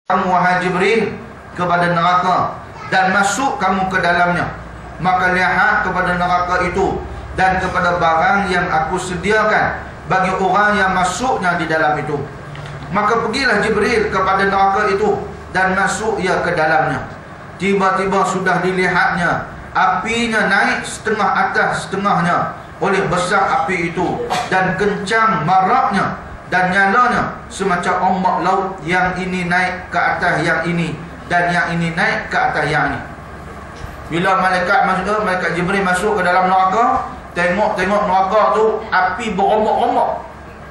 kamu wahai Jibril kepada neraka dan masuk kamu ke dalamnya. Maka lihat kepada neraka itu dan kepada barang yang aku sediakan bagi orang yang masuknya di dalam itu. Maka pergilah Jibril kepada neraka itu dan masuk ia ke dalamnya. Tiba-tiba sudah dilihatnya apinya naik setengah atas setengahnya oleh besar api itu, dan kencang maraknya dan nyalanya semacam ombak laut. Yang ini naik ke atas yang ini, dan yang ini naik ke atas yang ini. Bila malaikat Jibril masuk ke dalam neraka, tengok neraka tu api berombak-ombak.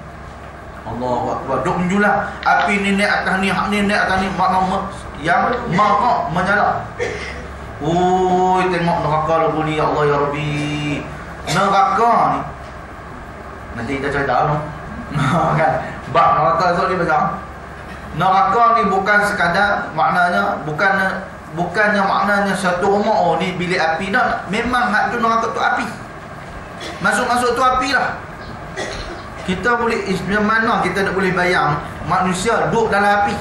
Allahu Akbar, duk menjulang. Api ni naik atas ni, hak ni naik atas ni, makna yang marak menyala. Oi, tengok neraka lagu ni, ya Allah ya Rabbi. Neraka ni nanti kita cerita no. Kan? Bab neraka tu dia macam neraka ni bukan sekadar maknanya, bukannya maknanya satu rumah oh ni bilik api dah. Memang hak tu neraka tu api. Masuk tu api lah. Kita boleh, macam mana kita nak boleh bayang manusia duduk dalam api?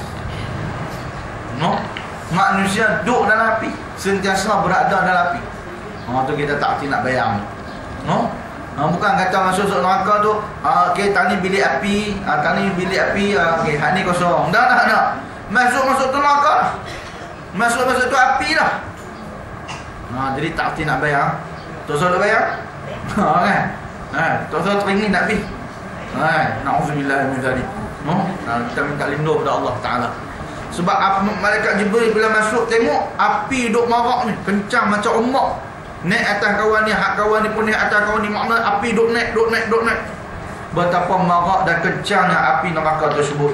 No? Manusia duduk dalam api, sentiasa berada dalam api. Tu kita tak nak bayang. No? Bukan kata masuk neraka tu, okey, tadi bilik api, tadi bilik api, okey, hak ni kosong. Dah. Masuk tu neraka lah. Masuk tu api lah. Jadi tak nak bayang. Tak nak bayang? Kan? Tak teringin nak pergi. Na'udzubillah min dzalik. Kita minta lindung kepada Allah Ta'ala. Sebab malaikat Jibril bila masuk tengok api duk marak ni, kencang macam ombak. Naik atas kawan ni, hak kawan ni pun naik atas kawan ni. Makna api duk naik. Betapa marak dan kencangnya api neraka tersebut.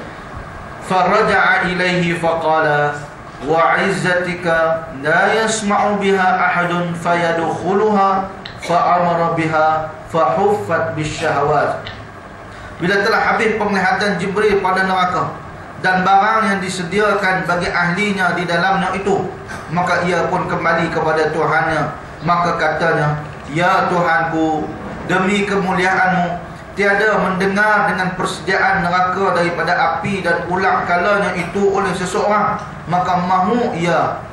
Faraja'a ilaihi faqala wa 'izzatika la yasma'u biha ahadun fayadkhuluha fa'amara biha fahuffat bisyahawat. Bila telah habis penglihatan Jibril pada neraka dan barang yang disediakan bagi ahlinya di dalamnya itu, maka ia pun kembali kepada Tuhannya. Maka katanya, ya Tuhanku, demi kemuliaanmu, tiada mendengar dengan persediaan neraka daripada api dan ulang kalanya itu oleh seseorang, maka mahu ia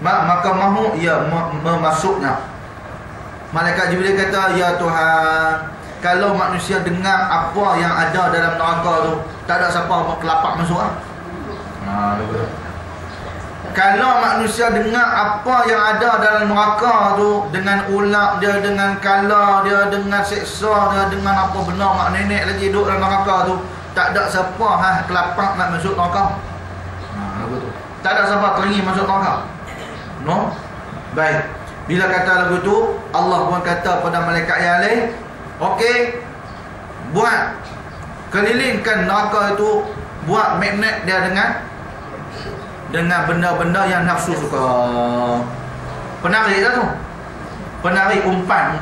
memasuknya. Malaikat Jibril kata, ya Tuhan, kalau manusia dengar apa yang ada dalam neraka tu, tak ada siapa kelapak masuk lah. Kalau manusia dengar apa yang ada dalam neraka tu, dengan ulat dia, dengan kala dia, dengan seksa dia, dengan apa benar mak nenek lagi duduk dalam neraka tu, tak ada siapa kelapak nak masuk neraka. Tak ada siapa teringin masuk neraka. No? Baik. Bila kata lagu tu, Allah pun kata pada malaikat yang lain, okey, buat kelilingkan neraka itu, buat magnet dia dengan benda-benda yang nafsu suka. Penarik lah tu. Penarik umpan.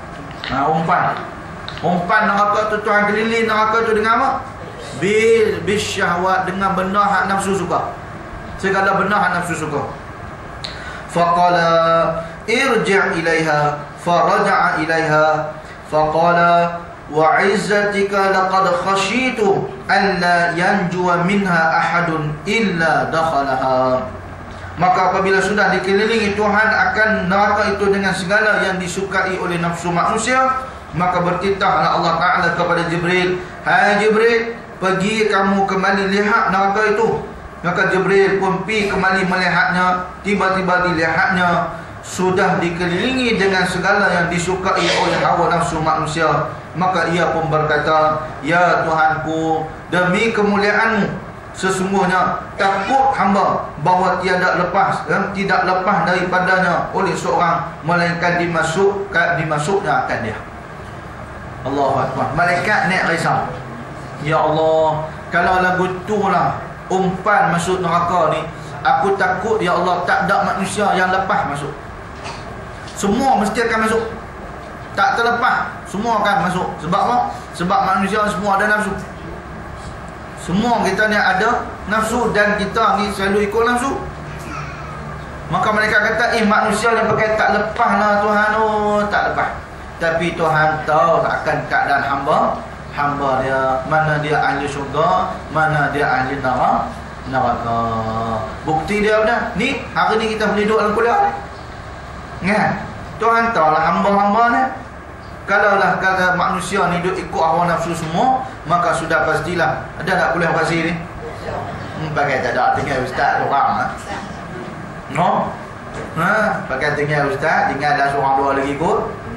Umpan neraka tu, Tuhan keliling neraka tu dengan apa? Bisyahwat, dengan benda hak nafsu suka. Segala benda hak nafsu suka. Faqala irji' ilaiha, faraja'a ilaiha, faqala wa 'izzatika laqad khashitu alla yanjuwa minha ahadun illa dakhalaha. Maka apabila sudah dikelilingi Tuhan akan neraka itu dengan segala yang disukai oleh nafsu manusia, maka bertitahlah Allah Ta'ala kepada Jibril, hai Jibril, pergi kamu kembali lihat neraka itu. Maka Jibril pun pergi kembali melihatnya. Tiba-tiba dilihatnya sudah dikelilingi dengan segala yang disukai oleh hawa nafsu manusia. Maka ia pun berkata, ya Tuhanku, demi kemuliaanmu, sesungguhnya takut hamba bahawa tidak lepas daripadanya oleh seorang, melainkan dimasuknya akan dia. Allahu Akbar. Malaikat naik risau, ya Allah, kalau lagu tu lah umpan masuk neraka ni, aku takut ya Allah tak ada manusia yang lepas masuk. Semua mesti akan masuk, tak terlepas, semua akan masuk. Sebab apa? Sebab manusia semua ada nafsu. Semua kita ni ada nafsu, dan kita ni selalu ikut nafsu. Maka mereka kata, manusia ni pakai tak lepas lah Tuhan. Tak lepas. Tapi Tuhan tahu akan keadaan hamba dia, mana dia ahli syurga, mana dia ahli neraka. neraka. Bukti dia apa? Ni hari ni kita boleh duduk dalam kuliah ni. Kan? Tuhan tahu lah hamba-hamba ni. Kalaulah kata manusia ni duk ikut hawa nafsu semua, maka sudah pastilah ada tak kuliah pasir ni? Pakai tak ada tinggal ustaz orang ah. No? Pakai tinggal ustaz, tinggal ada seorang dua lagi ikut.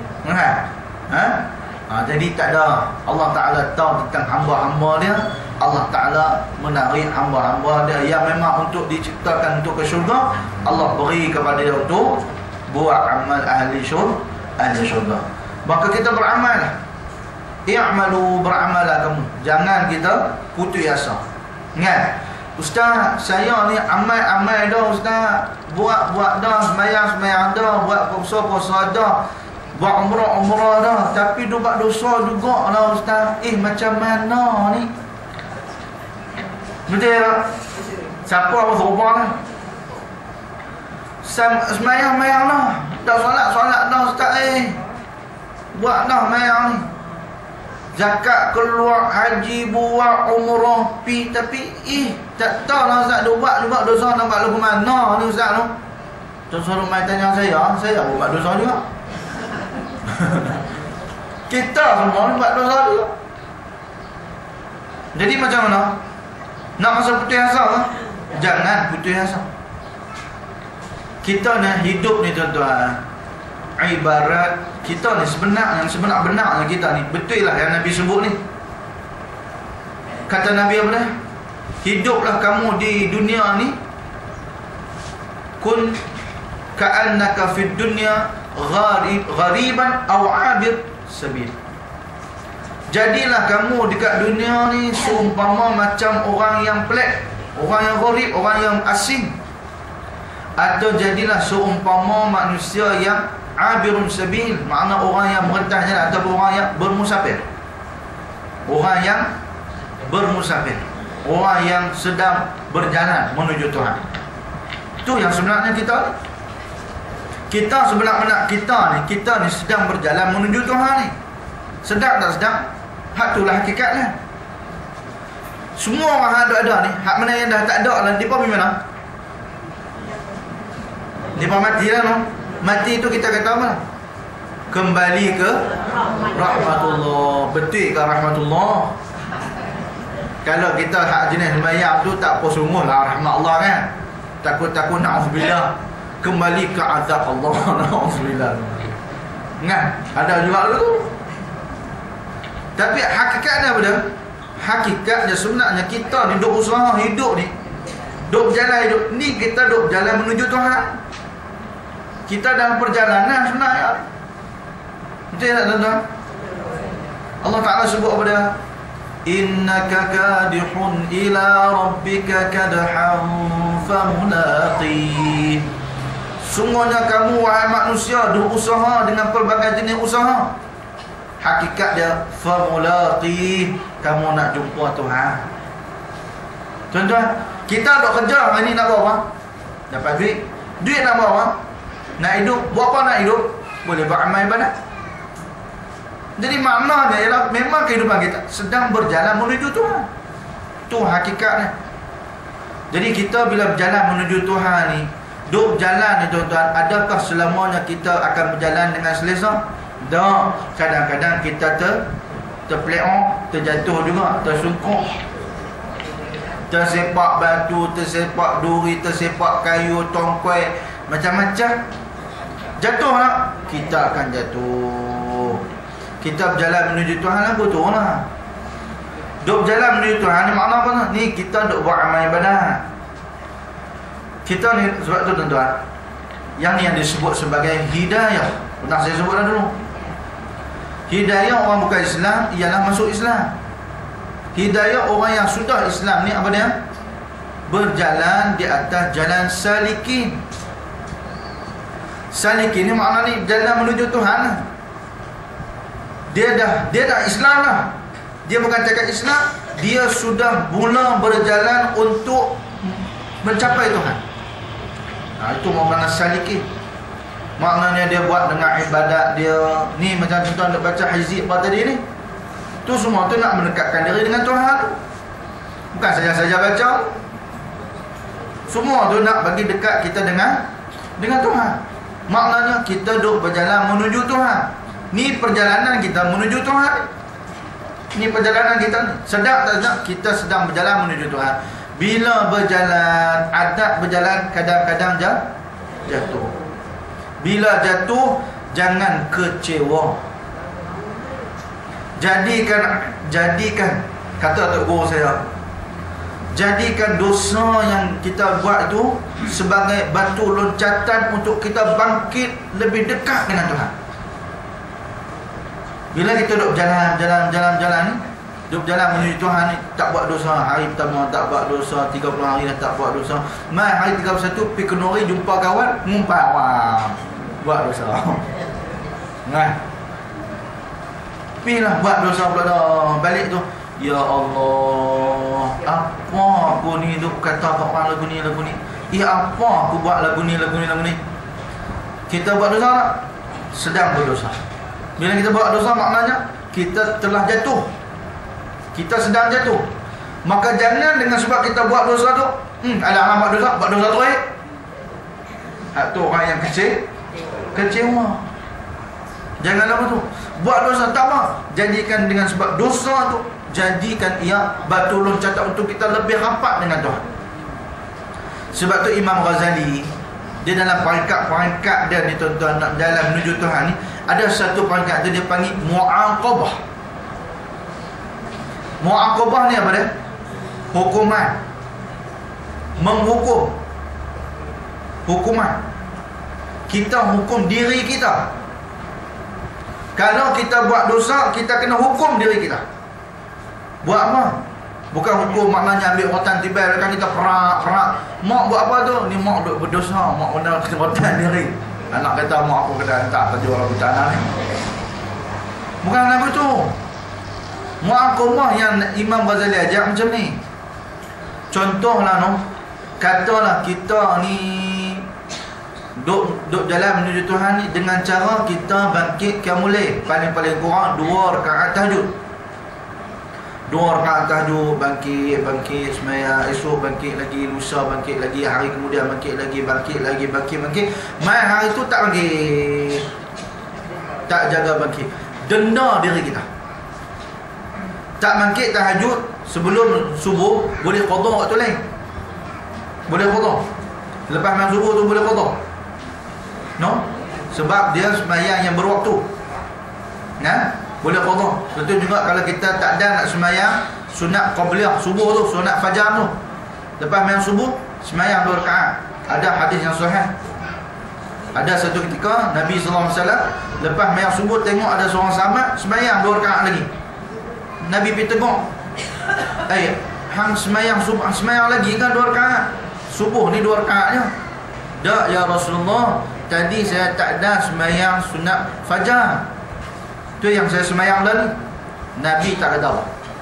Jadi tak ada. Allah Ta'ala tahu tentang hamba-hamba dia. Allah Ta'ala menarik hamba-hamba dia yang memang untuk diciptakan untuk ke syurga. Allah beri kepada dia untuk buat amal ahli syurga. Maka kita beramal. I'malu, beramallah kamu. Jangan kita putus asa. Kan? Ustaz, saya ni amal-amal dah ustaz. Buat dah, sembahyang dah, buat puasa dah, buat umrah dah, tapi buat dosa juga lah ustaz. Macam mana ni? Betul tak? Siapa yang berubah lah? Sembahyang lah. Dah solat dah ustaz. Buat dah sembahyang ni. Zakat keluar, haji buat, umrah pi, tapi tak tahu lah ustaz. Dia buat dosa nak buat lagu mana ni ustaz tu? Dosa rumah tanya saya buat dosa juga. Kita semua buat dosa juga. Jadi macam mana? Nak masa putus asa ke? Jangan putus asa. Kita ni hidup ni tuan-tuan, ibarat kita ni sebenar-benarnya kita ni. Betul lah yang Nabi sebut ni. Kata Nabi apa dah? Hiduplah kamu di dunia ni kun ka'annaka fid dunya ghariban aw 'abir sabil. Jadilah kamu dekat dunia ni seumpama macam orang yang pelik, orang yang gharib, orang yang asing. Atau jadilah seumpama manusia yang abirun sabil, makna orang yang merentah jalan atau orang yang bermusafir. Orang yang bermusafir, orang yang sedang berjalan menuju Tuhan. Itu yang sebenarnya kita sebenarnya kita ni sedang berjalan menuju Tuhan ni. Sedang tak sedang? Hak itulah hakikatnya. Semua orang ada ni, hak mana yang dah tak ada lah, dia pergi mana? Dia mati lah no. Mati itu kita kata apa? Kembali ke rahmatullah. Betul ke rahmatullah? Kalau kita hak jenis sembahyang tu tak apa sungguh lah rahmat Allah kan. Takut-takut na'udzubillah kembali ke azab Allah. Na'udzubillah. Kan? Ada juga tu. Tapi hakikatnya apa dia? Hakikatnya sebenarnya kita ni duk usaha hidup ni, duk berjalan hidup ni, kita duk berjalan menuju Tuhan. Kita dalam perjalanan sebenarnya. Betul tak tuan-tuan? Allah Ta'ala sebut apa dia? Innaka kadihun ila rabbika kadhan famulaqih. Sungguhnya kamu wahai manusia berusaha dengan pelbagai jenis usaha. Hakikat dia famulaqih, kamu nak jumpa Tuhan. Tuan-tuan, kita duk kerja hari ni nak buat apa? Dapat duit. Duit nak buat apa? Nak hidup. Buat apa nak hidup? Boleh beramal ibadat. Jadi maknanya ialah memang kehidupan kita sedang berjalan menuju Tuhan. Itu hakikatnya. Jadi kita bila berjalan menuju Tuhan ni, duk berjalan ni tuan-tuan, adakah selamanya kita akan berjalan dengan selesa? Tak. Kadang-kadang kita terpeleong, terjatuh juga, tersungkuk, tersepak batu, tersepak duri, tersepak kayu, tongkuai, macam-macam. Jatuh tak? Kita akan jatuh. Kita berjalan menuju Tuhan lah, betul lah. Duk berjalan menuju Tuhan ni makna apa? Ni kita duk buat amal ibadat. Kita ni, sebab tu tuan-tuan, yang ni yang disebut sebagai hidayah. Pernah saya sebut dah dulu. Hidayah orang bukan Islam ialah masuk Islam. Hidayah orang yang sudah Islam ni apa dia? Berjalan di atas jalan salikin. Salikin ni makna ni jalan menuju Tuhan. Dia dah Islam lah. Dia bukan cakap Islam, dia sudah mula berjalan untuk mencapai Tuhan. Itu makna salikin. Maknanya dia buat dengan ibadat dia. Ni macam tuan-tuan nak baca hizib pada tadi ni. Tu semua tu nak mendekatkan diri dengan Tuhan. Bukan saja-saja baca. Semua tu nak bagi dekat kita dengan Tuhan. Maknanya kita duk berjalan menuju Tuhan. Ni perjalanan kita menuju Tuhan. Ni perjalanan kita. Sedap tak sedap? Kita sedang berjalan menuju Tuhan. Bila berjalan, adab berjalan, kadang-kadang jatuh. Bila jatuh, jangan kecewa. Jadikan kata Tok Guru saya, jadikan dosa yang kita buat itu sebagai batu loncatan untuk kita bangkit lebih dekat dengan Tuhan. Bila kita duduk jalan duduk jalan menuju Tuhan ni, tak buat dosa. Hari pertama tak buat dosa, 30 hari dah tak buat dosa. Mai hari 31 pergi Kenuri jumpa kawan, ngumpat, wah, buat dosa. Nah, pergilah buat dosa pula dah. Balik tu, ya Allah, apa aku ni duk kata kat orang lagu ni. Ya apa aku buat lagu ni. Kita buat dosa tak? Sedang berdosa. Bila kita buat dosa, maknanya kita telah jatuh. Kita sedang jatuh. Maka jangan dengan sebab kita buat dosa tu, ada orang buat dosa tu tu orang yang kecewa. Jangan apa tu. Buat dosa tak apa. Jadikan dengan sebab dosa tu, jadikan ia batu loncatan untuk kita lebih rapat dengan Tuhan. Sebab tu Imam Ghazali, dia dalam peringkat dia ni tuan-tuan, nak jalan menuju Tuhan ni, ada satu peringkat tu dia panggil mu'aqabah. Mu'aqabah ni apa dia? Hukuman. Menghukum. Hukuman. Kita hukum diri kita. Kalau kita buat dosa, kita kena hukum diri kita. Buat apa? Bukan hukum maknanya ambil rotan tibai, kan kita perak. Mak buat apa tu? Ni mak duk berdosa, mak kena rotan diri. Anak kata mak aku kena hantar kerja orang tanah ni. Bukan apa tu. Mu'aqabah yang Imam Ghazali ajar macam ni. Contohlah no, katalah kita ni duk jalan menuju Tuhan ni dengan cara kita bangkit qiyamul lail, paling kurang 2 rakaat tahajud. 2 rakaat tahajud, bangkit semaya, esok bangkit lagi, lusa bangkit lagi, hari kemudian bangkit lagi. Mai hari tu tak bangkit, tak jaga bangkit, denda diri kita. Tak bangkit tahajud sebelum subuh, boleh qada waktu lain. Boleh qada. Lepas malam subuh tu boleh qada. No? Sebab dia sembahyang yang berwaktu. Nah, boleh qada. Betul juga kalau kita tak ada nak sembahyang sunat qabliyah subuh tu, sunat fajar tu. Lepas malam subuh sembahyang 2 rakaat. Ada hadis yang sahih. Ada satu ketika Nabi sallallahu alaihi wasallam lepas malam subuh tengok ada seorang sahabat sembahyang 2 rakaat lagi. Nabi pergi tegur, hang semayang lagi kan 2 rakaat? Subuh ni 2 rakaatnya. Tak ya Rasulullah, tadi saya tak ada semayang sunat fajar, tu yang saya semayang tadi. Nabi tak kata apa.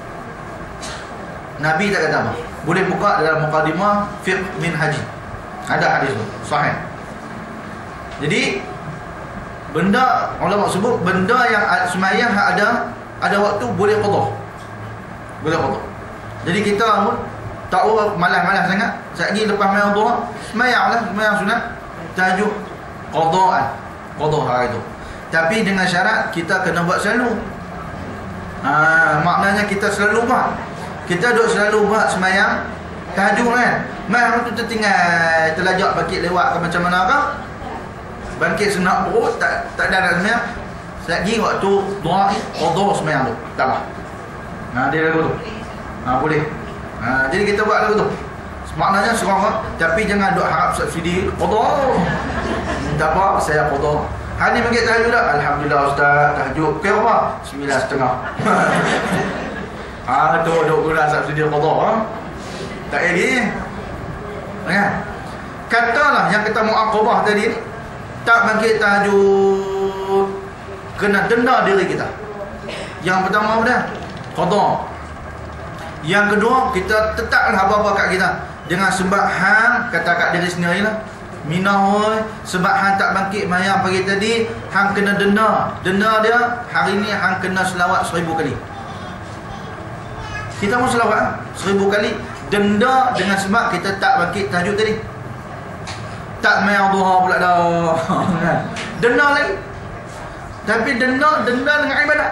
Nabi tak kata apa. Boleh buka dalam Muqaddimah Fiqh min Haji, ada hadis tu sahih. Jadi benda ulama sebut benda yang semayang ada waktu boleh qada. Boleh qada. Jadi kita pun tak malas-malas sangat. Sekali lepas malam dhuhur, semayanglah, semayang sunat tahajud qadaan. Qada hari tu. Tapi dengan syarat kita kena buat selalu. Maknanya kita selalu buat. Kita duk selalu buat semayang tahajud kan. Malam tu tertinggal, terlajak bangkit lewat ke macam mana ke? Bangkit senak perut, tak ada nak semayang. Lagi waktu doa qada semayang tu. Tak apa. Dia lagu tu. Boleh. Jadi kita buat lagu tu. Maknanya seorang, tapi jangan duk harap subsidi qada. Tak apa, saya qada. Hari ni bangkit tahajud dah. Alhamdulillah ustaz, tahajud ke apa? 9.30. Duk guna subsidi qada. Tak jadi. Kan? Katalah yang kita mu'aqabah tadi ni, tak bangkit tahajud, kena denda diri kita. Yang pertama apa dia? Qada. Yang kedua, kita tetaplah apa-apa kat kita. Jangan sebab hang kata kat diri sendiri lah, minah sebab hang tak bangkit mayang pagi tadi, hang kena denda. Denda dia hari ni hang kena selawat 1000 kali. Kita pun selawat 1000 kali. Denda dengan sebab kita tak bangkit tahajud tadi. Tak main duha pula dah. Denda lagi. Tapi denda dengan ibadat.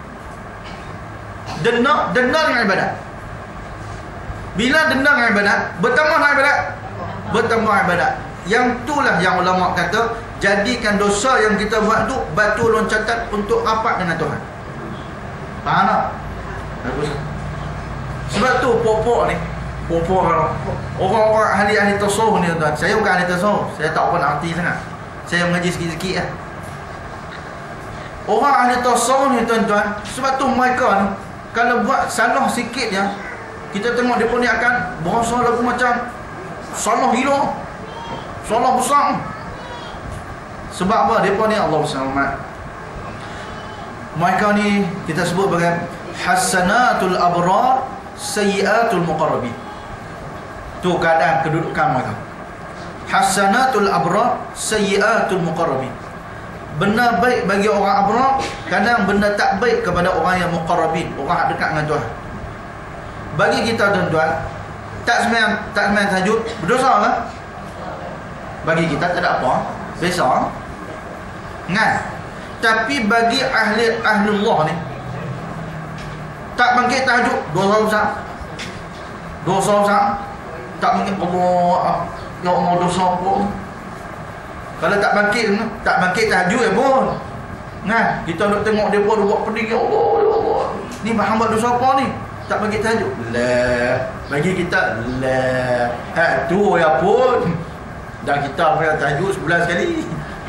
Denda dengan ibadat. Bila denda dengan ibadat, bertambah ibadat. Bertambah ibadat. Yang itulah yang ulama kata, jadikan dosa yang kita buat tu batu loncatan untuk rapat dengan Tuhan. Faham tak? Bagus. Sebab tu pokok ni, orang-orang ahli-ahli tasawuf ni tuan. Saya bukan ahli tasawuf, saya tak apa nak arti sangat. Saya mengaji sikit-sikit lah. Orang ahli tasawuf ni tuan-tuan, sebab tu mereka ni kalau buat salah sikit je, kita tengok dia ni akan berasa lagu macam salah gila, salah besar. Sebab apa? Dia ni Allah SWT, mereka ni kita sebut bagai hasanatul abrar, sayyiatul muqarrabin. Tu keadaan kedudukan mereka. Hasanatul abrar, sayyiatul muqarrabin. Benda baik bagi orang abrar, kadang benda tak baik kepada orang yang muqarrabin, orang dekat dengan Tuhan. Bagi kita tuan-tuan, tak sembahyang tahajud berdosa ke? Bagi kita tak ada apa, biasa. Kan? Tapi bagi ahlullah ni, tak bangkit tahajud, dosa besar. Dosa besar. Tak bangkit Allah, ya Allah, dosa pun. Kalau tak bangkit tahajud ya pun. Nah, kita nak tengok dia pun buat pedih, ya Allah, ya Allah. Ni hamba dosa apa ni? Tak bangkit tahajud. Lah, bagi kita lah. Tu ya pun. Dan kita pernah tahajud sebulan sekali.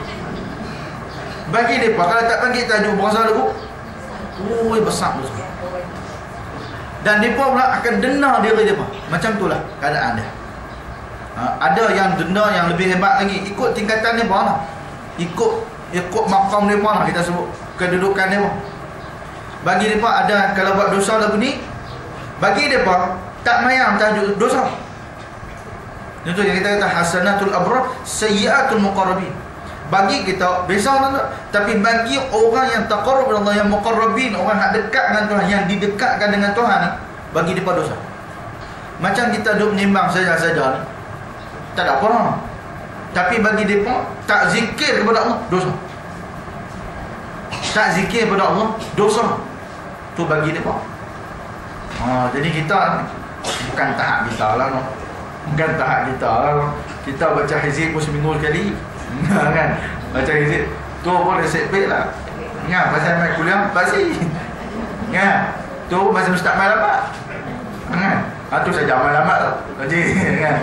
Bagi mereka, kalau tak bangkit tahajud, berasa lagu, besar dosa. Dan mereka pula akan denda diri mereka. Macam itulah keadaan dia. Ada yang denda yang lebih hebat lagi. Ikut tingkatan mereka lah. Ikut makam mereka lah, kita sebut kedudukan mereka. Bagi mereka ada, kalau buat dosa lagu ni, bagi mereka tak mayang tahajud, dosa. Itu yang kita kata hasanatul abrar, sayyiatul muqarrabin. Bagi kita biasa tak, tapi bagi orang yang taqarrub kepada Allah, yang muqarrabin, orang yang dekat dengan Tuhan, yang didekatkan dengan Tuhan ni, bagi dia dosa. Macam kita duduk menimbang saja-saja ni, tak ada apa. Tapi bagi dia tak zikir kepada Allah, dosa. Tak zikir kepada Allah, dosa. Tu bagi dia. Jadi kita bukan tahap kita lah, no. Bukan tahap kita lah. Kita baca hizib pun seminggu sekali. Kan? Baca hizib tu pun resep baik lah. Kan? Pasal main kuliah pasti. Kan? Tu masa ustaz main lama. Kan? Tu saja main lama tu. Kan?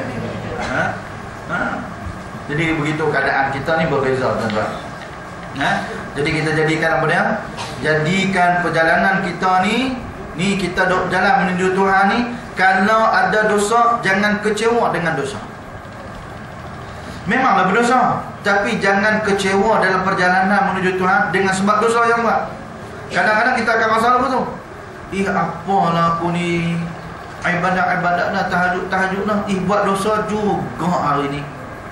Jadi begitu keadaan kita ni berbeza tuan-tuan. Jadi kita jadikan apa dia? Jadikan perjalanan kita ni kita duk jalan menuju Tuhan ni, kalau ada dosa jangan kecewa dengan dosa. Memanglah berdosa, tapi jangan kecewa dalam perjalanan menuju Tuhan dengan sebab dosa yang buat. Kadang-kadang kita akan rasa apa tu? Apalah aku ni, ibadat dah, tahajud dah, buat dosa juga hari ni.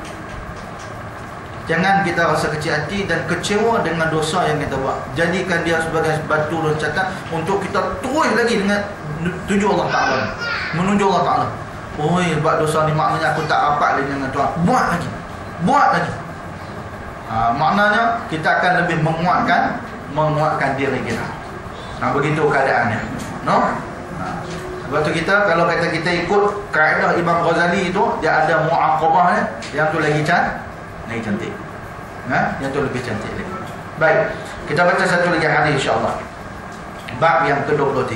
Jangan kita rasa kecil hati dan kecewa dengan dosa yang kita buat. Jadikan dia sebagai batu loncatan untuk kita terus lagi dengan tuju Allah Ta'ala, menuju Allah Ta'ala. Buat dosa ni maknanya aku tak rapat lagi dengan Tuhan. Buat lagi. Maknanya kita akan lebih menguatkan diri kita. Begitu keadaannya. No? Sebab tu kita, kalau kata kita ikut kaedah Imam Ghazali itu, dia ada mu'aqabahnya, yang tu lagi cantik. Yang tu lebih cantik lagi. Baik, kita baca satu lagi hadis insya-Allah. Bab yang ke-23.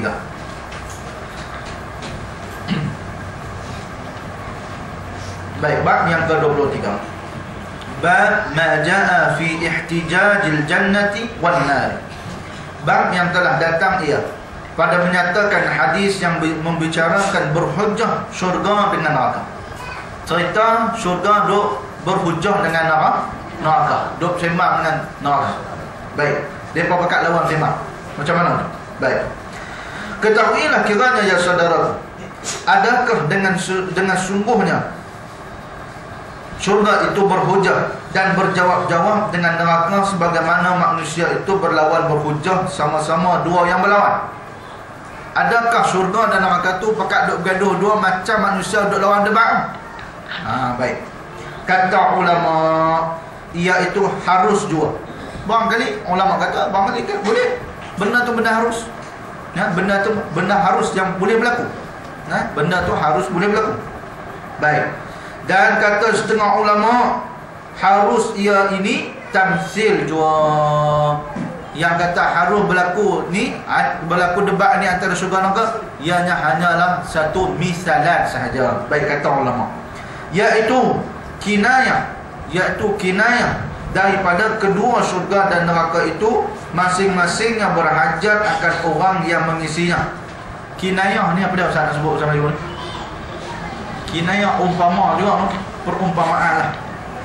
Baik, bab yang ke-23. Bab ma jaa fi ihtijajil jannati wan nar. Bab yang telah datang pada menyatakan hadis yang membicarakan berhujjah syurga dengan neraka. Cerita syurga duk berhujjah dengan neraka, duk sembang dengan neraka. Baik, depa pakat lawan sembang. Macam mana? Baik. Ketahuilah kiranya ya saudara, adakah dengan sungguhnya syurga itu berhujah dan berjawab-jawab dengan neraka sebagaimana manusia itu berlawan berhujah, sama-sama dua yang berlawan. adakah syurga dan neraka tu pakat duk gaduh dua macam manusia duk lawan debat? Baik. Kata ulama, iaitu harus jua. Barangkali ulama kata, barangkali kan boleh. Benda tu benda harus. Benda tu benda harus yang boleh berlaku. Benda tu harus boleh berlaku. Baik. Dan kata setengah ulama, harus ia ini tamsil jua. Yang kata harus berlaku ni, berlaku debat ni antara syurga neraka, ianya hanyalah satu misalan sahaja. Baik kata ulama, iaitu kinayah daripada kedua syurga dan neraka itu masing-masingnya berhajat akan orang yang mengisinya. Kinayah ni apa dia Ustaz nak sebut sama you ni? Kinayah umpama juga, perumpamaan lah.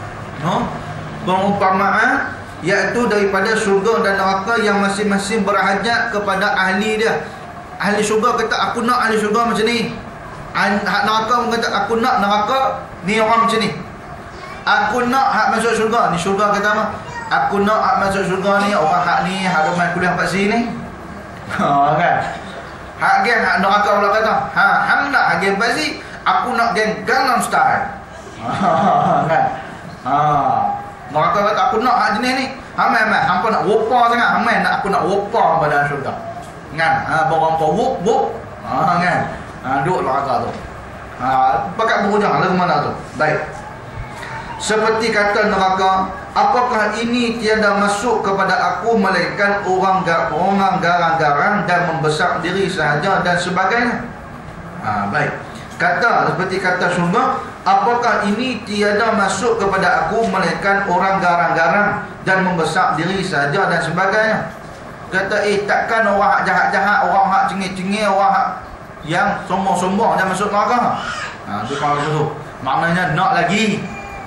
Perumpamaan iaitu daripada syurga dan neraka yang masing-masing berhajat kepada ahli dia. Ahli syurga kata aku nak ahli syurga macam ni. Neraka pun kata aku nak neraka ni orang macam ni. Aku nak hak masuk syurga. Ni syurga kata apa? Aku nak hak masuk syurga ni orang hak ni hak rumah kuliah kat sini. Kan? Hak geng hak neraka pula kata, hang nak hak geng pasti aku nak geng Gangnam Style. Kan? Neraka kata aku nak hak jenis ni. Hamai hampa nak wopa sangat. Hamai nak aku nak wopa pada syurga. Kan? Borang wop. Kan? Duduk neraka tu. Pakat berhujang lagu mana tu? Baik. Seperti kata neraka, apakah ini tiada masuk kepada aku melainkan orang garang-garang dan membesar diri sahaja dan sebagainya. Baik. Kata seperti kata syurga, apakah ini tiada masuk kepada aku melainkan orang garang-garang dan membesar diri sahaja dan sebagainya. Kata takkan orang hak jahat-jahat, orang hak cengih-cengih, orang hak yang sombong-sombong dan masuk neraka. Tu kalau tu. Maknanya nak lagi.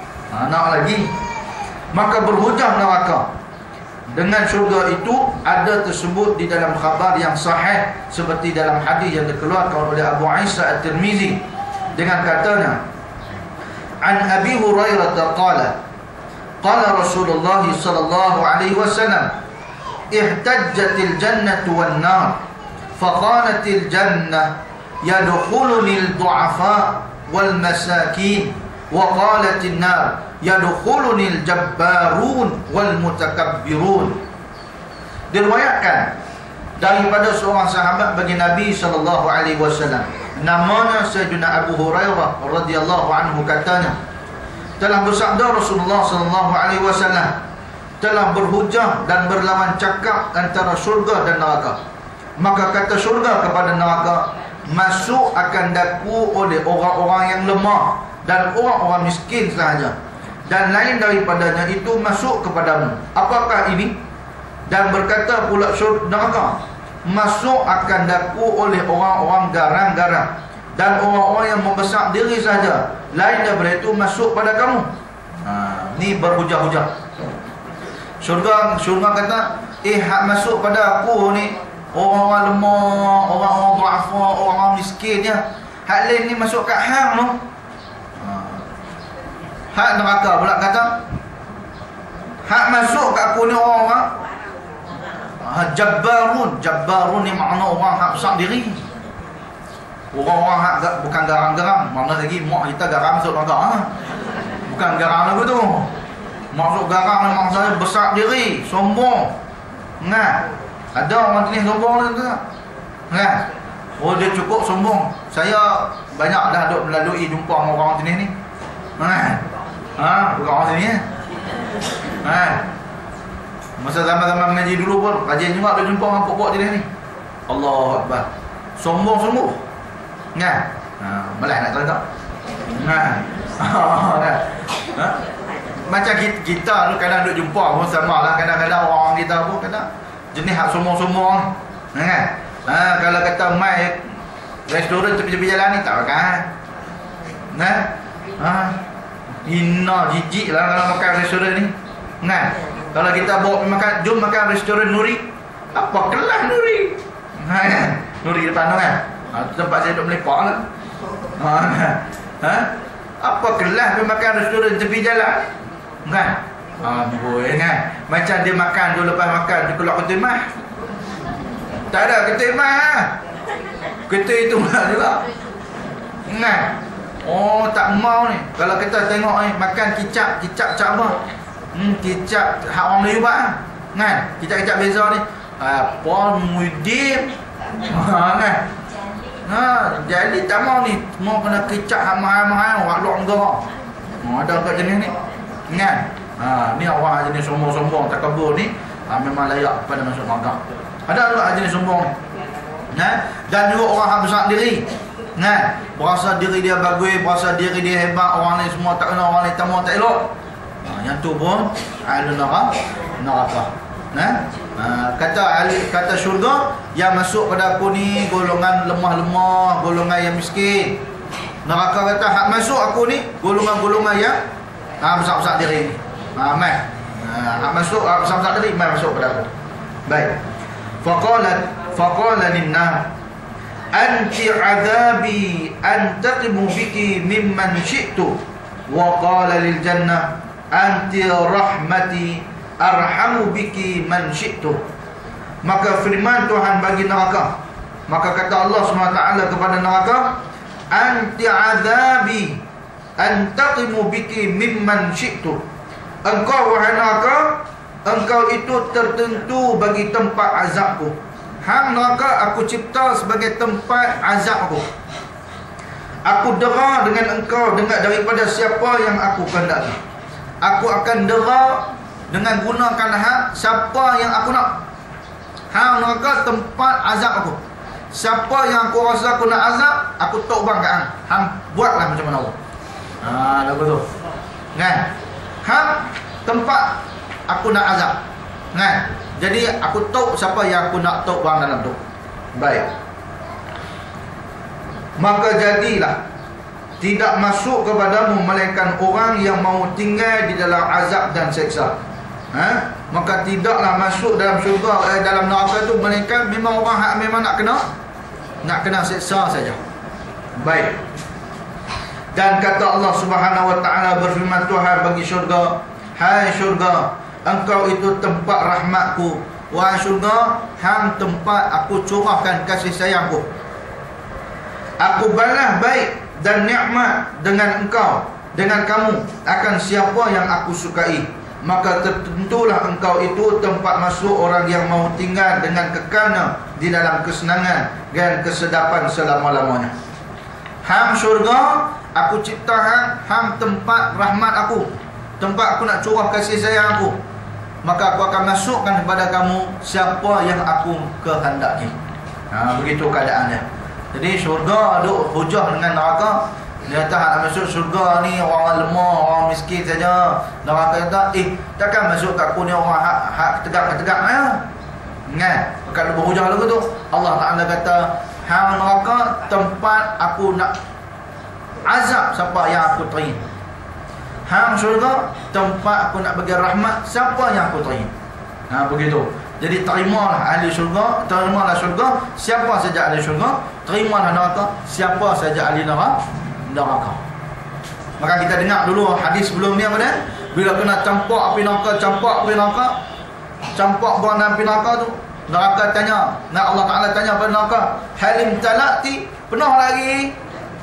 Maka berhujah neraka dengan syurga itu ada tersebut di dalam khabar yang sahih seperti dalam hadis yang dikeluarkan oleh Abu Isa At-Tirmizi dengan katanya, an Abi Hurairah qala Rasulullah sallallahu alaihi wasallam ihtajjatil jannatu wan nar faqalatil jannah yadkhulunil du'afa wal masakin wa qalatin nar yadkhulunil jabbarun wal mutakabbirun. Diriwayatkan daripada seorang sahabat bagi Nabi sallallahu alaihi wasallam, namanya Sayyidina Abu Hurairah radhiyallahu anhu, katanya telah bersabda Rasulullah sallallahu alaihi wasallam, telah berhujah dan berlawan cakap antara syurga dan neraka. Maka kata syurga kepada neraka, masuk akan daku oleh orang-orang yang lemah dan orang-orang miskin sahaja, dan lain daripadanya itu masuk kepadamu. Apakah ini? Dan berkata pula neraka, masuk akan daku oleh orang-orang garang-garang dan orang-orang yang membesar diri sahaja, lain daripada itu masuk pada kamu. Ni berhujah-hujah. Syurga kata, hak masuk pada aku ni orang-orang lemah, orang-orang du'afa, orang-orang miskin ya. Hak lain ni masuk kat hang tu. Hak neraka pula kata, hak masuk kat aku ni orang-orang Jabbarun ni makna orang hak besar diri. Orang-orang hak bukan garang-garang. Makna lagi mak kita garang masuk neraka. Bukan garang lagu tu. Maksud garang memang saya besar diri, sombong. Ada orang jenis sombong tu tak? Oh dia cukup sombong. Saya banyak dah duk melalui jumpa dengan orang jenis ni. Bukan orang sini masa zaman-zaman mengaji dulu pun kajian juga ada jumpa dengan pokok jenis ni. Allahu Akbar. Sombong-sombong. Malah nak tahu tak? Macam kita tu kadang duk jumpa pun sama lah. Kadang-kadang orang kita pun kadang jenis hak sombong-sombong. Kalau kata mai restoran tepi-tepi jalan ni tak makan. Hina jijik lah kalau makan restoran ni. Kalau kita bawa makan, jom makan restoran Nuri. Apa kelas Nuri? Nuri depan tu kan. Tempat saya duduk melepak lah. Apa kelas pergi makan restoran tepi jalan? Boleh kan. Macam dia makan tu, lepas makan dia keluar ketimah. Tak ada ketimah. Kita itu pula juga. Ingat. Oh, tak mau ni. Kalau kita tengok ni makan kicap cak apa? Kicap hak orang Melayu buat ah. Kan? Kicap beza ni. Apa mudim. Kan? Jadi tak mau ni. Mau kena kicap hak mahal-mahal orang luar negara. Ada kat jenis ni. Kan? Ni awak jenis sombong-sombong takabur ni, memang layak pada masuk neraka. Ada juga jenis sombong ni. Dan juga orang hak besar diri. Berasa diri dia bagus, berasa diri dia hebat, orang ni semua tak kena, orang ni tamu tak elok. Yang tu pun ahli neraka. Kata syurga yang masuk pada aku ni golongan lemah-lemah, golongan yang miskin. Neraka kata hak masuk aku ni golongan-golongan yang besar-besar diri ni. Hak masuk besar-besar diri mai masuk pada aku. Baik. Faqala lin-nar anti azabi antaqimu biki mimman syi'tu, wa qala lil jannah anti rahmati arhamu biki man syi'tu. Maka firman Tuhan bagi neraka, maka kata Allah SWT kepada neraka, anti azabi antaqimu biki mimman syi'tu. Engkau wahai neraka, engkau itu tertentu bagi tempat azabku. Hang neraka aku cipta sebagai tempat azabku. Aku dera dengan engkau daripada siapa yang aku kehendaki. Aku akan dera dengan gunakan hak siapa yang aku nak. Hang neraka tempat azab aku. Siapa yang aku rasa aku nak azab, aku tokbang kat hang. Hang buatlah macam mana awak. Lagu tu. Kan? Hang tempat aku nak azab. Kan? Jadi aku tok siapa yang aku nak tok bang dalam tu. Baik. Maka jadilah tidak masuk kepadamu melainkan orang yang mau tinggal di dalam azab dan seksa. Maka tidaklah masuk dalam syurga dalam neraka tu melainkan memang orang hak memang nak kena seksa saja. Baik. Dan kata Allah Subhanahu wa taala berfirman Tuhan bagi syurga, hai syurga, engkau itu tempat rahmatku. Wahai syurga, hang tempat aku curahkan kasih sayangku. Aku balas baik dan nikmat dengan engkau, dengan kamu akan siapa yang aku sukai. Maka tertentulah engkau itu tempat masuk orang yang mau tinggal dengan kekalnya di dalam kesenangan dan kesedapan selama-lamanya. Hang syurga, aku cipta hang tempat rahmat aku, tempat aku nak curah kasih sayang aku. Maka aku akan masukkan kepada kamu siapa yang aku kehendaki. Begitu keadaannya. Jadi syurga ada hujah dengan neraka. Dia kata hak masuk syurga ni orang lemah, orang miskin saja. Neraka kata, takkan masuk kat aku ni orang hak tegak-tegak ya. Kan? Bukan berhujah lagu tu. Allah Taala kata, hang neraka tempat aku nak azab siapa yang aku terima. Hang syurga tempat aku nak bagi rahmat siapa yang aku terima. Begitu. Jadi terimalah ahli syurga, terimalah syurga siapa saja ahli syurga, terimalah neraka siapa saja ahli neraka. Maka kita dengar dulu hadis sebelum ni apa dia? Bila kena campak api neraka, campak buang dalam api neraka tu, neraka tanya, Allah Taala tanya pada neraka, halim talati, penuh lagi.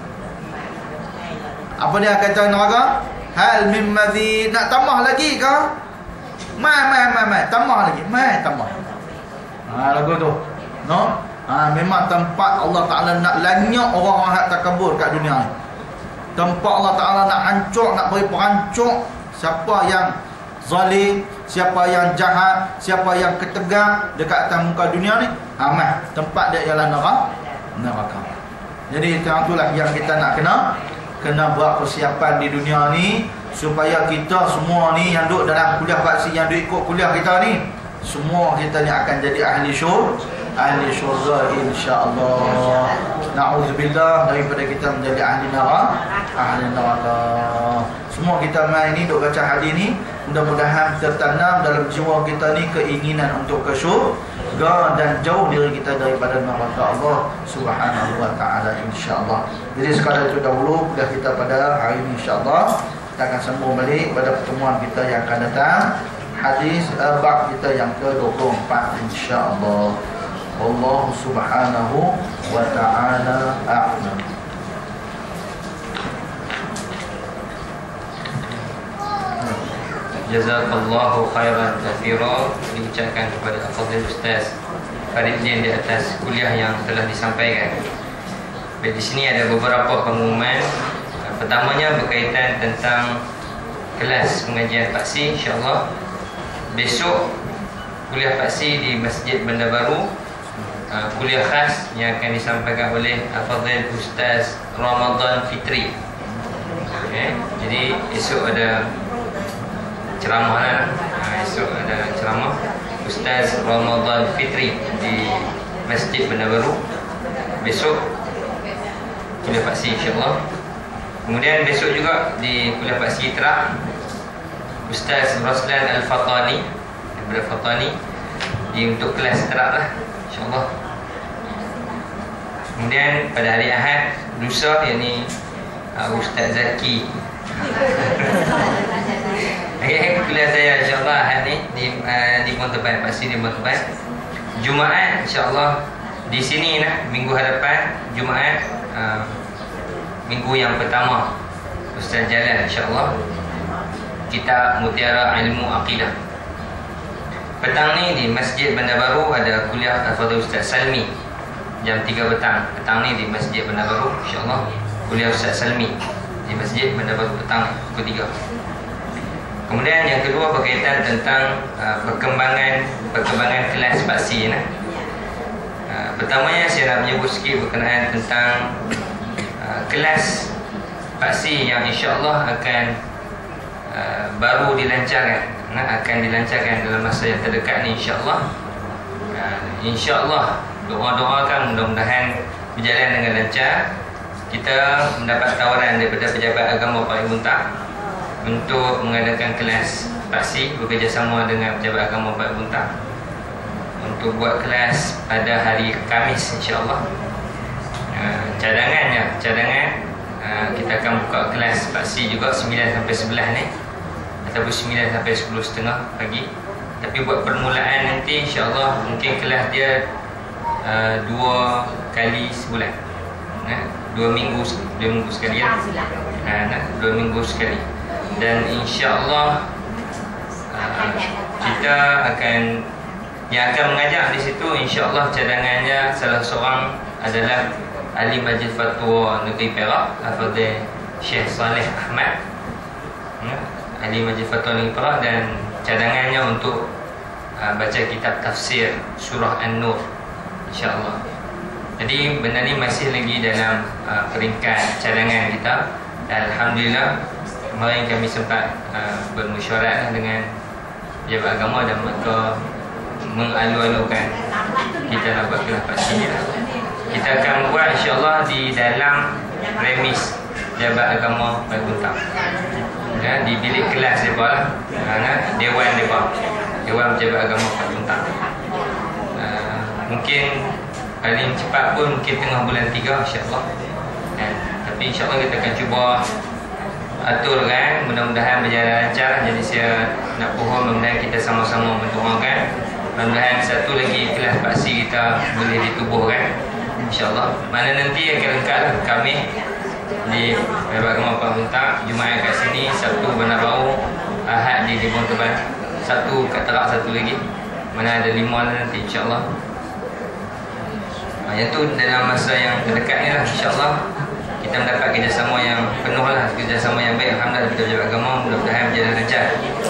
Apa dia kata neraka? Hal min mazid, nak tambah lagi ke? Mai, tambah lagi. Tambah. Lagu tu. No? Memang tempat Allah Taala nak lanyak orang-orang hak takabur kat dunia ni. Tempat Allah Taala nak hancur, nak beri perancuk siapa yang zalim, siapa yang jahat, siapa yang ketegang dekat atas muka dunia ni. Tempat dia ialah neraka. Jadi itulah yang kita nak kena buat persiapan di dunia ni supaya kita semua ni yang duduk dalam kuliah vaksin, yang duduk ikut kuliah kita ni, semua kita ni akan jadi ahli syurga insya-Allah. Na'udzubillah daripada kita menjadi ahli neraka. Semua kita mai ni duk baca hadis ni, mudah-mudahan tertanam dalam jiwa kita ni keinginan untuk ke syurga dan jauh diri kita daripada neraka Allah Subhanahu wa taala insya-Allah. Jadi sekadar itu dahulu kuliah kita pada hari ini insya-Allah. Kita akan sambung balik pada pertemuan kita yang akan datang. Hadis bab kita yang ke-24 insya-Allah. Wallahu subhanahu wa ta'ala a'lam. Jazakallahu khairan katsira, diucapkan kepada Al-Fadhil Ustaz Faridin di atas kuliah yang telah disampaikan. Di sini ada beberapa pengumuman. Pertamanya berkaitan tentang kelas pengajian Paksi. InsyaAllah besok kuliah Paksi di Masjid Bandar Baru, kuliah khas yang akan disampaikan oleh Al-Fadhil Ustaz Ramadan Fitri. Jadi esok ada ceramah lah. Esok ada ceramah Ustaz Ramadan Fitri di Masjid Bandar Baru. Besok kuliah Paksi insyaAllah. Kemudian besok juga di kuliah Paksi Terak, Ustaz Roslan Al-Fatani daripada Fatani untuk kelas Terak lah insyaAllah. Kemudian pada hari Ahad lusa, yakni Ustaz Zaki kuliah saya insyaAllah Ahad ni di Pontepan, Paksi di Pontepan. Jumaat insyaAllah di sini lah, minggu hadapan Jumaat, minggu yang pertama Ustaz Jalan insyaAllah, kitab Mutiara Ilmu Aqidah. Petang ni di Masjid Bandar Baru ada kuliah Al-Fadhil Ustaz Salmi jam 3 petang. Petang ni di Masjid Bandar Baru insyaAllah kuliah Ustaz Salmi di Masjid Bandar Baru petang pukul 3. Kemudian yang kedua berkaitan tentang perkembangan kelas Paksi. Pertamanya saya nak menyebut sikit berkenaan tentang kelas Paksi yang insyaAllah akan baru dilancarkan, akan dilancarkan dalam masa yang terdekat ni insyaAllah. InsyaAllah doa-doakan mudah-mudahan berjalan dengan lancar. Kita mendapat tawaran daripada Pejabat Agama Pak Muntah untuk mengadakan kelas Paksi bekerjasama dengan Pejabat Agama Pak Muntah untuk buat kelas pada hari Khamis insyaAllah. Cadangan kita akan buka kelas Paksi juga 9 sampai 11 ni, ataupun 9 sampai 10.30 pagi. Tapi buat permulaan nanti insyaAllah mungkin kelas dia 2 kali sebulan, 2 minggu sekali ya. 2 minggu sekali. Dan insyaAllah kita akan mengajar di situ insyaAllah cadangannya salah seorang adalah Ahli Majlis Fatwa Negeri Perak, Al-Fadhil Syekh Saleh Ahmad, Ahli Majlis Fatwa Negeri Perak, dan cadangannya untuk baca kitab tafsir surah An-Nur insyaAllah. Jadi benda ni masih lagi dalam peringkat cadangan kita. Alhamdulillah kemarin kami sempat bermesyuarat dengan Pejabat Agama dan mereka mengalu-alukan kita nak buat kelas Paksi ni lah. Kita akan buat insyaAllah di dalam premis Pejabat Agama Pak Muntah, di bilik kelas mereka lah, Dewan mereka, Dewan Pejabat Agama Pak Muntah. Mungkin paling cepat pun mungkin tengah bulan 3 insyaAllah. Tapi insyaAllah kita akan cuba aturkan, mudah-mudahan berjalan lancar. Jadi saya nak pohon mudah-mudahan kita sama-sama mendoakan, mudah-mudahan satu lagi kelas Paksi kita boleh ditubuhkan insyaAllah. Mana nanti akan lengkaplah kami di Pejabat Agama Pak Muntah. Jumaat kat sini, Sabtu Bandar Baru, Ahad di Libon Teban, satu kat Terak, satu lagi. Mana ada 5 nanti insyaAllah. Yang tu dalam masa yang terdekat ni lah insyaAllah kita mendapat kerjasama yang penuh lah, kerjasama yang baik. Alhamdulillah kita Pejabat Agama, mudah-mudahan berjalan lancar.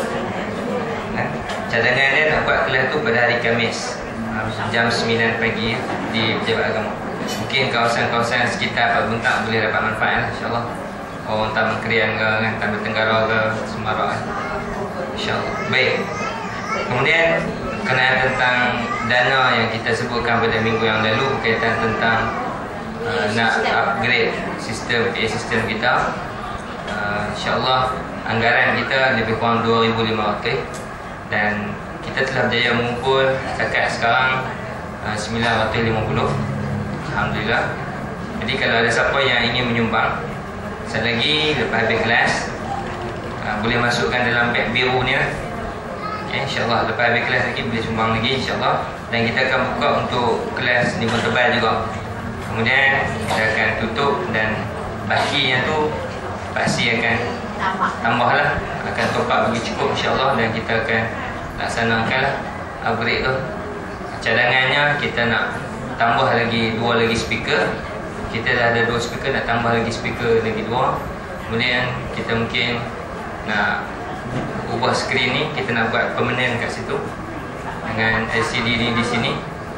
Cadangan dia nak buat kelas tu pada hari Khamis jam 9 pagi di Pejabat Agama. Mungkin kawasan-kawasan sekitar Pak Muntah boleh dapat manfaat lah insyaAllah. Orang Taman Krian ke, Taman Tenggara ke, Semarang insyaAllah. Baik. Kemudian berkenaan tentang dana yang kita sebutkan pada minggu yang lalu berkaitan tentang nak upgrade sistem PA sistem kita. InsyaAllah anggaran kita lebih kurang 2,500 dan kita telah berjaya mengumpul setakat sekarang 950. Alhamdulillah. Jadi kalau ada siapa yang ingin menyumbang, sekali lagi lepas habis kelas boleh masukkan dalam beg biru ni lah. InsyaAllah lepas habis kelas lagi boleh sumbang lagi insyaAllah. dan kita akan buka untuk kelas nimbun tebal juga. Kemudian kita akan tutup dan bakinya tu paksi akan tambahlah, akan top up bagi cukup insya-Allah, dan kita akan laksanakanlah upgrade tu. Cadangannya kita nak tambah lagi 2 lagi speaker. Kita dah ada 2 speaker, nak tambah lagi speaker lagi 2. Kemudian kita mungkin nak ubah skrin ni, kita nak buat permanent kat situ dengan LCD ni di sini.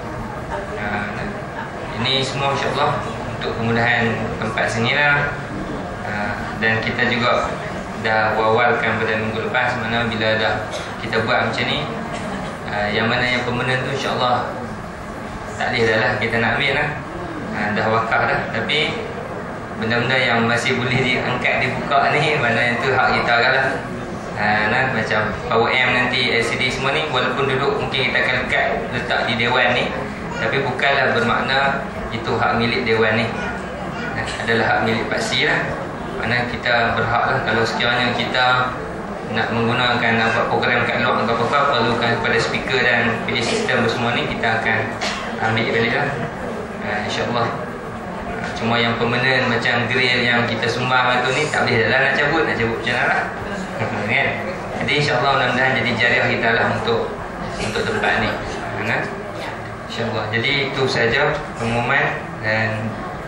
Ini semua insya-Allah untuk kemudahan tempat sini lah. Dan kita juga dah awalkan pada minggu lepas, mana bila dah kita buat macam ni, yang mana yang permanent tu insya-Allah tak boleh dah lah kita nak ambil lah. Dah wakaf dah. Tapi benda-benda yang masih boleh diangkat, dibuka ni, mana yang tu hak kita lah. Macam power amp nanti, LCD semua ni, walaupun duduk mungkin kita akan letak di dewan ni, tapi bukanlah bermakna itu hak milik dewan ni, adalah hak milik paksi lah. Mana kita berhak lah, kalau sekiranya kita nak menggunakan buat program kat luar atau apa-apa, perlukan kepada speaker dan PA system semua ni, kita akan ambil balik lah, insyaAllah. Cuma yang permanent macam grill yang kita sumbang tu ni, tak boleh dah nak cabut macam mana lah. Kan? Jadi insyaAllah mudah-mudahan jadi jariah kita lah untuk tempat ni, insyaAllah. Jadi itu saja pengumuman. Dan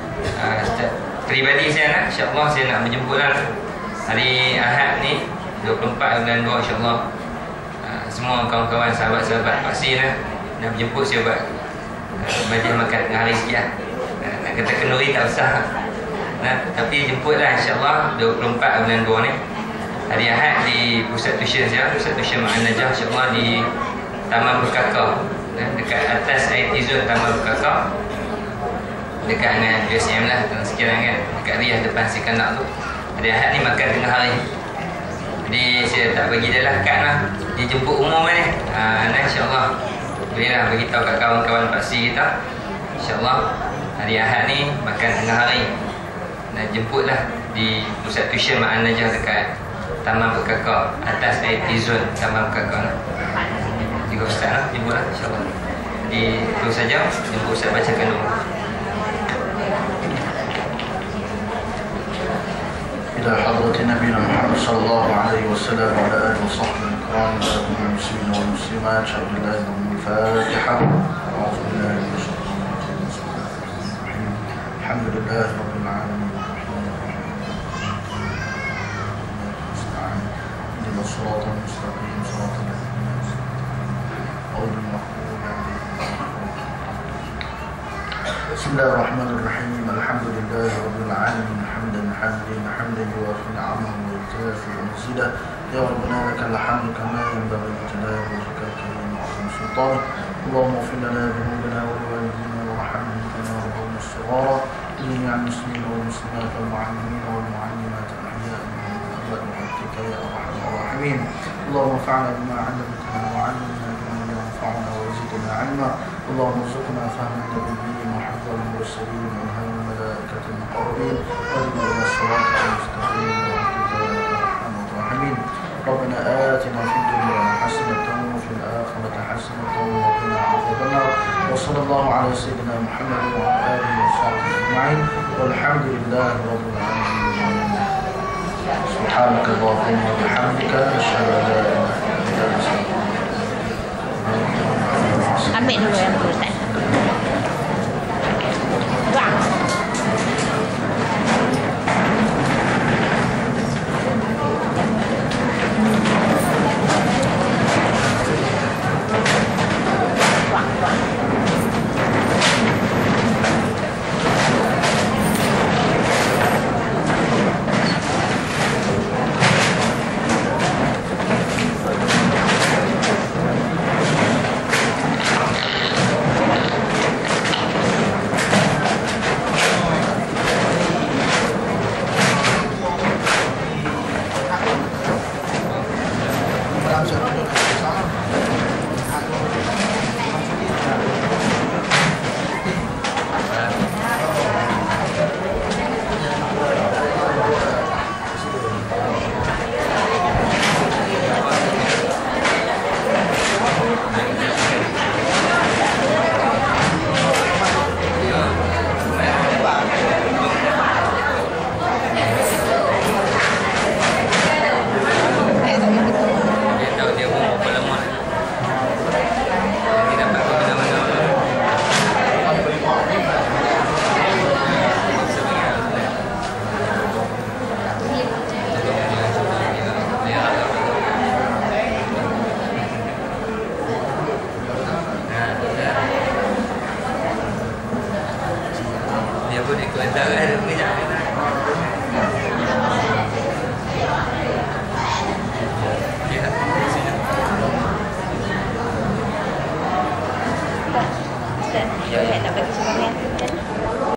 peribadi saya nak, insyaAllah saya nak menjemput lah hari Ahad ni 24 bulan 2 insyaAllah. Semua kawan-kawan, sahabat-sahabat paksi lah nak menjemput saya buat majlis makan tengah hari sikit lah. Nak kata kenduri tak usah, tapi jemput lah insyaAllah 24 bulan 2 ni hari Ahad di pusat tuition saya, pusat tuition Ma'an Najah insyaAllah, di Taman Berkakau, dekat atas IT Zone Taman Berkakau, dekat dengan USM lah sekian kan, dekat Riyah depan Sikanak tu. Hari Ahad ni makan tengah hari. Jadi saya tak bagi dia lah kad lah, dia jemput umum ni. InsyaAllah boleh lah beritahu kat kawan-kawan paksi kita, InsyaAllah hari Ahad ni makan tengah hari, dan jemput lah di pusat tuition Ma'an Najah dekat Taman Berkakau, atas IT Zone Taman Berkakau lah. Juga Ustaz lah, jemput lah insyaAllah. Jadi itu saja, jemput Ustaz bacakan dulu. إلى حضرة نبينا محمد صلى الله عليه وسلم وعلى آله وصحبه الكرام وعلى المسلمين والمسلمات. شهد الله لهم الفاتحة. أعوذ بالله من الشيطان الرجيم. الحمد لله رب العالمين الرحمن الرحيم اهدنا الصراط المستقيم صراط الذين أنعمت عليهم غير المغضوب عليهم. بسم الله الرحمن الرحيم. الحمد لله رب العالمين حمدا حمدا يوافي نعمه ويكافئ مزيدا. يا ربنا لك الحمد كما ينبغي لجلال وجهك الكريم وعظيم سلطانك. اللهم اغفر لنا ذنوبنا ولوالدينا وارحمنا كما ربونا صغارا. جميع المسلمين والمسلمات والمعلمين والمعلمات الاحياء منهم والاموات برحمتك يا ارحم الراحمين. اللهم انفعنا بما علمتنا وعلمنا بما ينفعنا وزدنا علما. اللهم ارزقنا فهم النبيين وحفظ المرسلين وإلهام الملائكة المقربين واهدنا إلى صراطك المستقيم برحمتك يا أرحم الراحمين. ربنا آتنا في الدنيا حسنة وفي الآخرة حسنة وقنا عذاب النار. وصلى الله على سيدنا محمد وعلى آله وصحبه أجمعين والحمد لله رب العالمين. سبحانك اللهم وبحمدك أشهد أن لا إله إلا أنت. Ambil dulu yang tu, Ustaz.